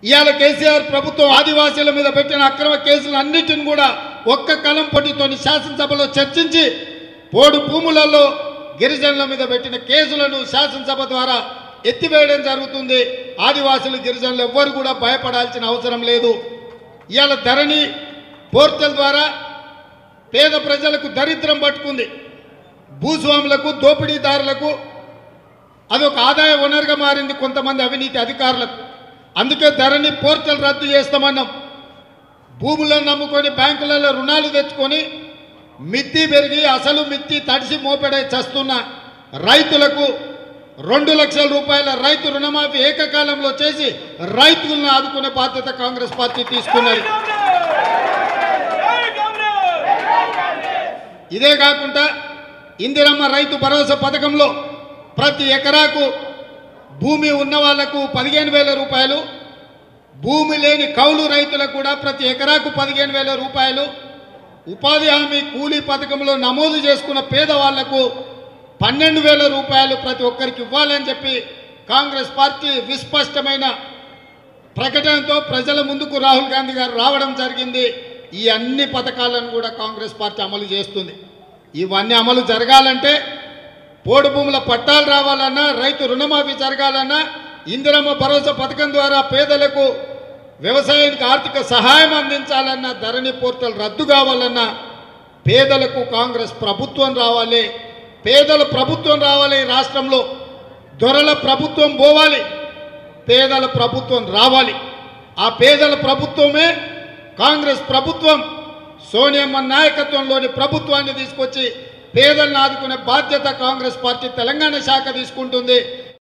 ఇవాళ కేసీఆర్ ప్రభుత్వం ఆదివాసీల మీద పెట్టిన అక్రమ కేసులన్నిటిని కూడా ఒక్క కలం పొట్టితోని శాసనసభలో చర్చించి పోడు భూములలో గిరిజనుల మీద పెట్టిన కేసులను శాసనసభ ద్వారా ఎత్తివేయడం జరుగుతుంది. ఆదివాసులు గిరిజనులు ఎవ్వరు కూడా భయపడాల్సిన అవసరం లేదు. ఇవాళ ధరణి పోర్టల్ ద్వారా పేద ప్రజలకు దరిద్రం పట్టుకుంది. భూస్వాములకు దోపిడీదారులకు అదొక ఆదాయ వనరుగా మారింది కొంతమంది అవినీతి అధికారులకు. అందుకే ధరణి పోర్టల్ రద్దు చేస్తామన్నాం. భూములను నమ్ముకొని బ్యాంకులలో రుణాలు తెచ్చుకొని మిత్తి పెరిగి అసలు మిత్తి తడిసి మోపెడై చస్తున్న రైతులకు 2 లక్షల రూపాయల రైతు రుణమాఫీ ఏకకాలంలో చేసి రైతులను ఆదుకునే బాధ్యత కాంగ్రెస్ పార్టీ తీసుకున్నది. ఇదే కాకుండా ఇందిరమ్మ రైతు భరోసా పథకంలో ప్రతి ఎకరాకు భూమి ఉన్న వాళ్లకు 15,000 రూపాయలు, భూమి లేని కౌలు రైతులకు కూడా ప్రతి ఎకరాకు 15,000 రూపాయలు, ఉపాధి హామీ కూలీ పథకంలో నమోదు చేసుకున్న పేదవాళ్లకు 12,000 రూపాయలు ప్రతి ఒక్కరికి ఇవ్వాలని చెప్పి కాంగ్రెస్ పార్టీ విస్పష్టమైన ప్రకటనతో ప్రజల ముందుకు రాహుల్ గాంధీ గారు రావడం జరిగింది. ఈ అన్ని పథకాలను కూడా కాంగ్రెస్ పార్టీ అమలు చేస్తుంది. ఇవన్నీ అమలు జరగాలంటే పోడు భూముల పట్టాలు రావాలన్నా, రైతు రుణమాఫీ జరగాలన్నా, ఇందిరమ్మ భరోసా పథకం ద్వారా పేదలకు వ్యవసాయానికి ఆర్థిక సహాయం అందించాలన్నా, ధరణి పోర్టల్ రద్దు కావాలన్నా పేదలకు కాంగ్రెస్ ప్రభుత్వం రావాలి. పేదల ప్రభుత్వం రావాలి. రాష్ట్రంలో దొరల ప్రభుత్వం పోవాలి, పేదల ప్రభుత్వం రావాలి. ఆ పేదల ప్రభుత్వమే కాంగ్రెస్ ప్రభుత్వం. సోనియమ్మ నాయకత్వంలోని ప్రభుత్వాన్ని తీసుకొచ్చి పేదలను ఆదుకునే బాధ్యత కాంగ్రెస్ పార్టీ తెలంగాణ శాఖ తీసుకుంటుంది.